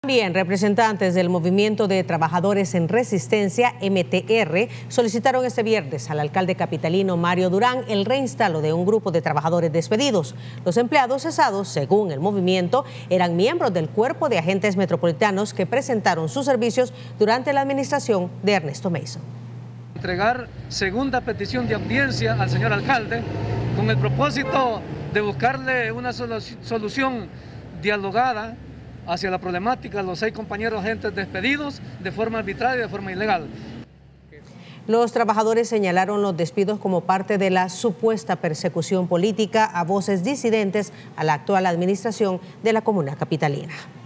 También representantes del Movimiento de Trabajadores en Resistencia, MTR, solicitaron este viernes al alcalde capitalino Mario Durán el reinstalo de un grupo de trabajadores despedidos. Los empleados cesados, según el movimiento, eran miembros del cuerpo de agentes metropolitanos que presentaron sus servicios durante la administración de Ernesto Mason. Entregar segunda petición de audiencia al señor alcalde con el propósito de buscarle una solución dialogada hacia la problemática de los 6 compañeros agentes despedidos de forma arbitraria y de forma ilegal. Los trabajadores señalaron los despidos como parte de la supuesta persecución política a voces disidentes a la actual administración de la comuna capitalina.